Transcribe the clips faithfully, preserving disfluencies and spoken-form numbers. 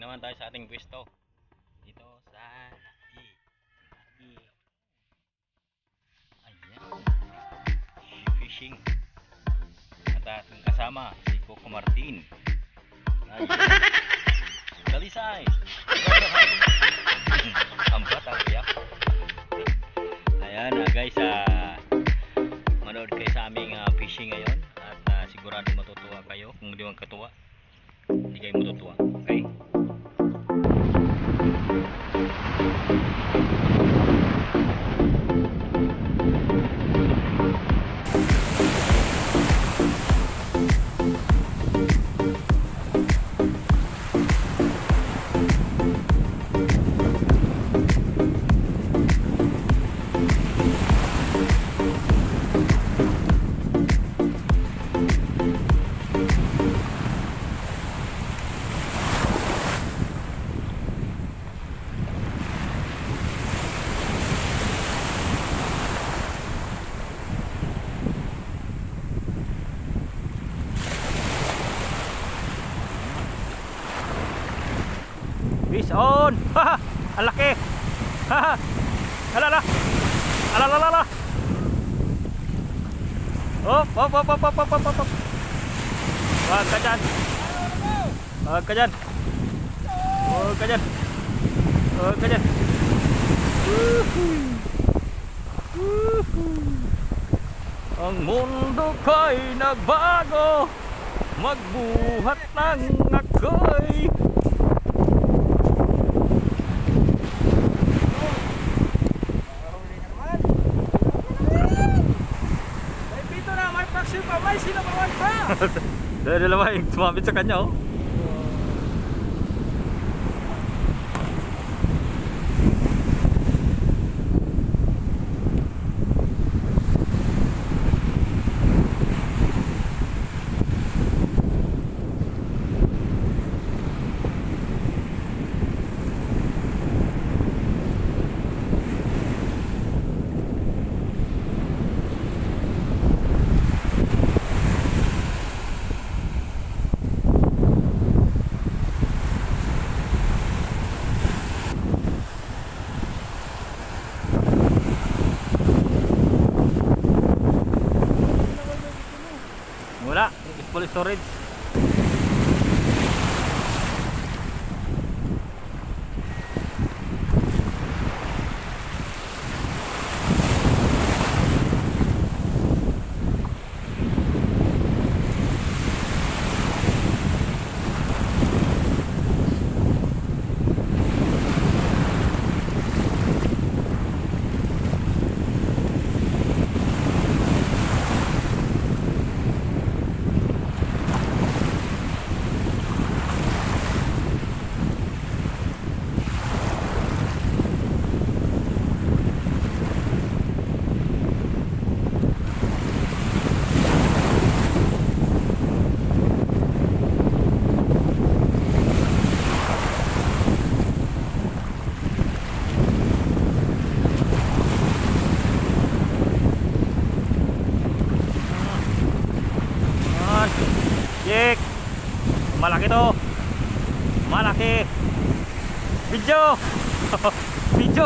naman tayo sa ating pwesto dito sa Laki. Laki. Ayan. Fishing. At ating kasama si Coco Martin. Ayan. Dalisay. Ang batang tiyak. Ayan uh, guys, uh, manood kayo sa aming uh, fishing ngayon. At uh, sigurado matutuwa kayo. Kung hindi magkatuwa, hindi kayo matutuwa. Okay? Fish on! Haha! Ang laki! Haha! Alala! Alalala! Hop! Hop! Hop! Hop! Hop! Hop! Hop! Hop! Wag ka dyan! Wag ka dyan! Wag ka dyan! Wag ka dyan! Ang mundo ko'y nagbago, magbuhat ng ako'y May sinabawan pa! Dahil dalawa yung tumamit sa kanya, oh. Wala, full storage. Jek, malaki to, malaki. Video, video.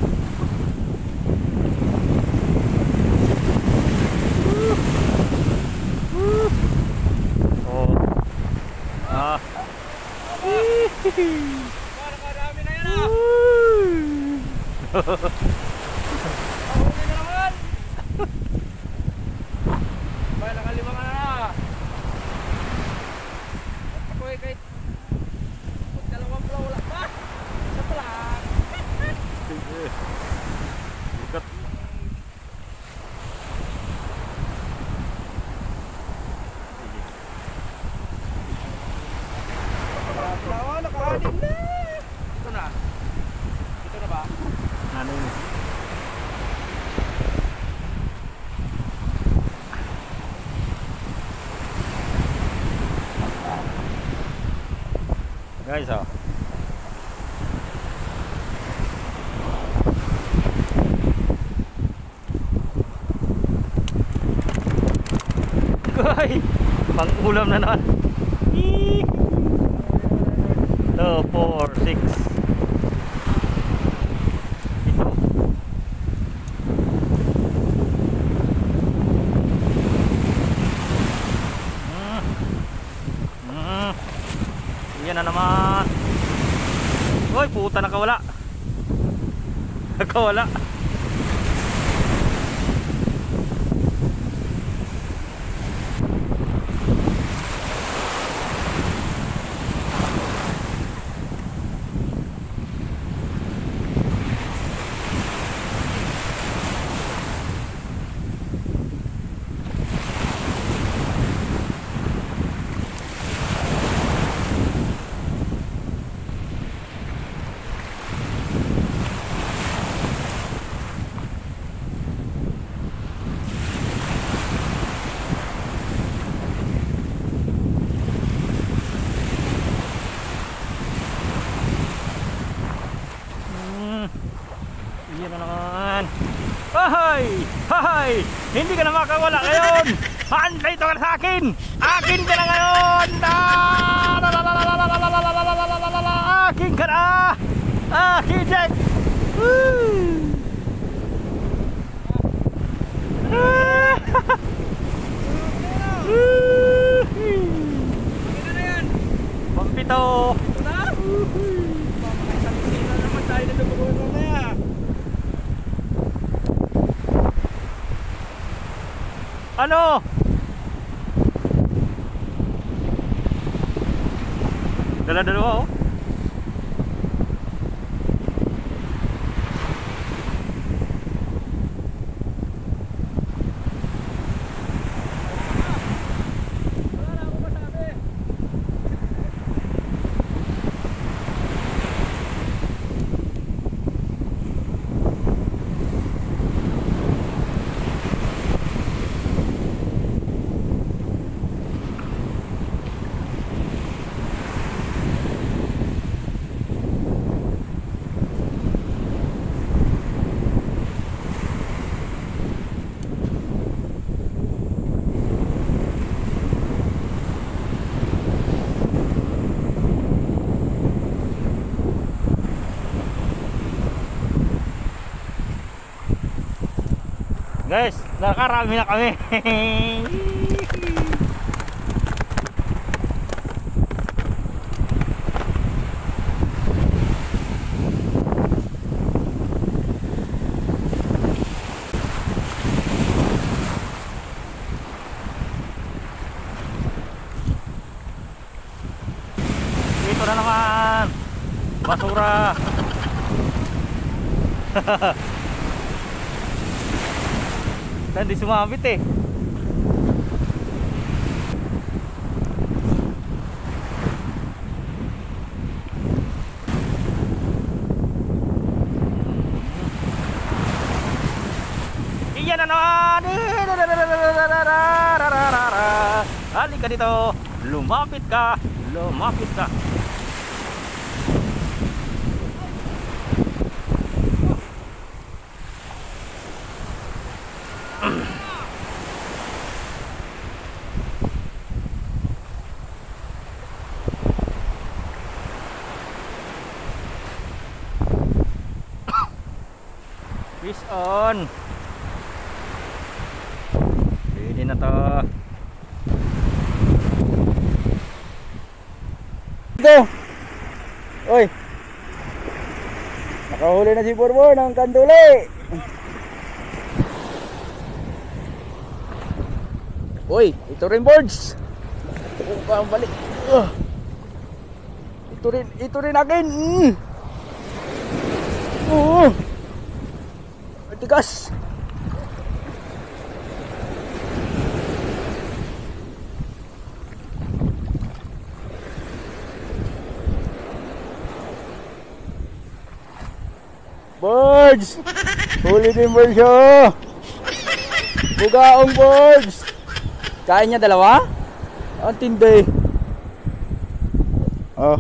Oh, ah. Marami na yan ah. Ahuli na naman. Bay, nakalimang na na. Ako'y kahit dalawang pula wala pa. Isa pa lang. Ikat. Lawa, nakahanin na. Ito na. Ito na ba? Ano yun? Guys, oh. Ay, pang ulam na naman. two, four, six. Ito. Hmm. Hmm. Yan na naman. Uy, puta, nakawala. Nakawala. Yan na naman. Hahay! Hahay! Hindi ka na makawala ngayon! Hantay ito ka sa akin! Akin ka na ngayon! Akin ka na! Akin, Jack! Pampito! Ito na? Isang sila naman tayo na dumagoy mamaya. Ano? Dala-dalawa oh. Wala na ako masabi. Guys, nakarami na kami. Dito na naman. Basura. Hindi sumabit eh. Iyan na naman. Halika dito. Lumapit ka. Lumapit ka. Fish on. Pwede na to. Ito. Oy. Nakahuli na si Borbor ng kanduli. Oy, ito rin boards. Ito ka balik. Uh. Ito rin, ito rin akin. Mm. Oo. Tigas. Birds! Huli din birds oh! Bugaong birds! Kain niya dalawa? Ang tindi. Oh.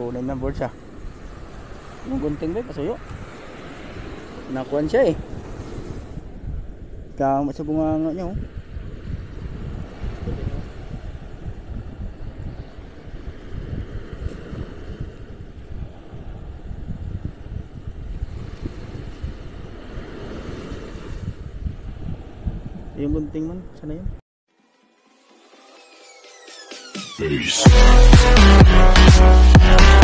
kunin na board siya. Yung gunting ba kasuyo? Nakuan siya eh. Tama sa bunganga niya oh. Yung gunting man, sana yun? Peace.